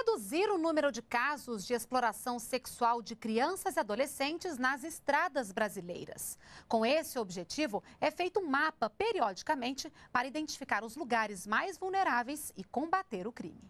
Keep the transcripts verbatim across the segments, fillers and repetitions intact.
reduzir o número de casos de exploração sexual de crianças e adolescentes nas estradas brasileiras. Com esse objetivo, é feito um mapa periodicamente para identificar os lugares mais vulneráveis e combater o crime.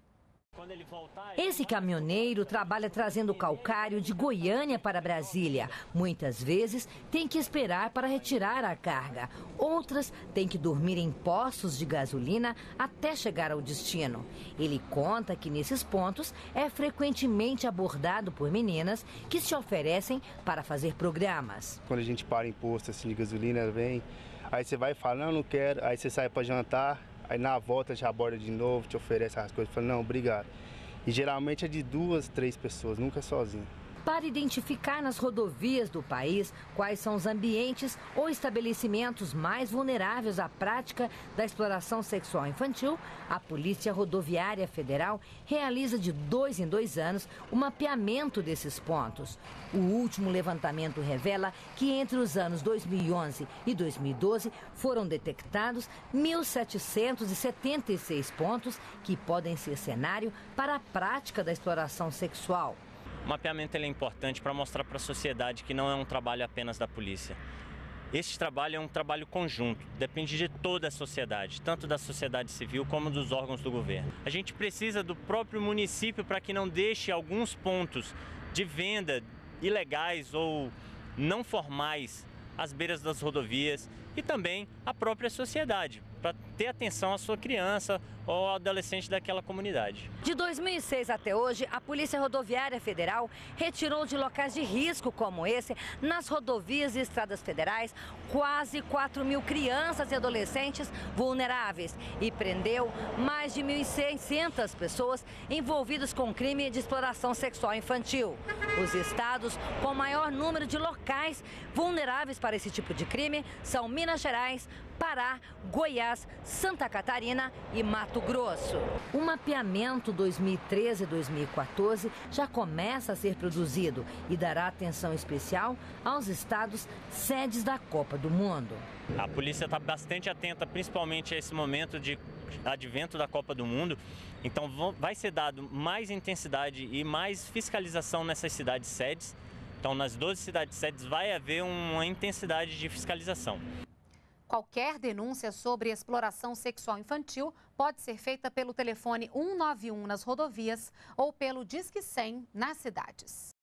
Esse caminhoneiro trabalha trazendo calcário de Goiânia para Brasília. Muitas vezes tem que esperar para retirar a carga. Outras têm que dormir em postos de gasolina até chegar ao destino. Ele conta que nesses pontos é frequentemente abordado por meninas que se oferecem para fazer programas. Quando a gente para em posto assim, de gasolina, vem, aí você vai e fala, não, não quero, aí você sai para jantar. Aí na volta já aborda de novo, te oferece as coisas, fala, não, obrigado. E geralmente é de duas, três pessoas, nunca sozinho. Para identificar nas rodovias do país quais são os ambientes ou estabelecimentos mais vulneráveis à prática da exploração sexual infantil, a Polícia Rodoviária Federal realiza de dois em dois anos o mapeamento desses pontos. O último levantamento revela que entre os anos dois mil e onze e dois mil e doze foram detectados mil setecentos e setenta e seis pontos que podem ser cenário para a prática da exploração sexual. O mapeamento ele é importante para mostrar para a sociedade que não é um trabalho apenas da polícia. Este trabalho é um trabalho conjunto, depende de toda a sociedade, tanto da sociedade civil como dos órgãos do governo. A gente precisa do próprio município para que não deixe alguns pontos de venda ilegais ou não formais às beiras das rodovias e também a própria sociedade, para ter atenção à sua criança ou ao adolescente daquela comunidade. De dois mil e seis até hoje, a Polícia Rodoviária Federal retirou de locais de risco como esse, nas rodovias e estradas federais, quase quatro mil crianças e adolescentes vulneráveis e prendeu mais de mil e seiscentas pessoas envolvidas com crime de exploração sexual infantil. Os estados com maior número de locais vulneráveis para esse tipo de crime são Minas Gerais, Pará, Goiás, Santa Catarina e Mato Grosso. O mapeamento dois mil e treze e dois mil e quatorze já começa a ser produzido e dará atenção especial aos estados sedes da Copa do Mundo. A polícia está bastante atenta, principalmente a esse momento de advento da Copa do Mundo. Então vai ser dado mais intensidade e mais fiscalização nessas cidades sedes. Então nas doze cidades sedes vai haver uma intensidade de fiscalização. Qualquer denúncia sobre exploração sexual infantil pode ser feita pelo telefone um nove um nas rodovias ou pelo Disque cem nas cidades.